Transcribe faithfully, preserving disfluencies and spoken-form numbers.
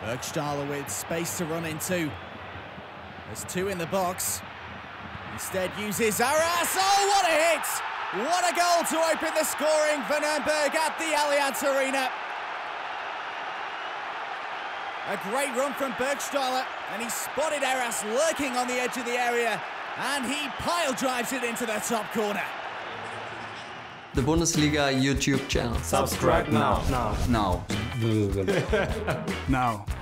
Bergstaller with space to run into. There's two in the box. Instead uses Erras. Oh, what a hit! What a goal to open the scoring for Nürnberg at the Allianz Arena. A great run from Bergstaller, and he spotted Erras lurking on the edge of the area, and he pile drives it into the top corner. The Bundesliga YouTube channel. Subscribe now. Now. Now. Now.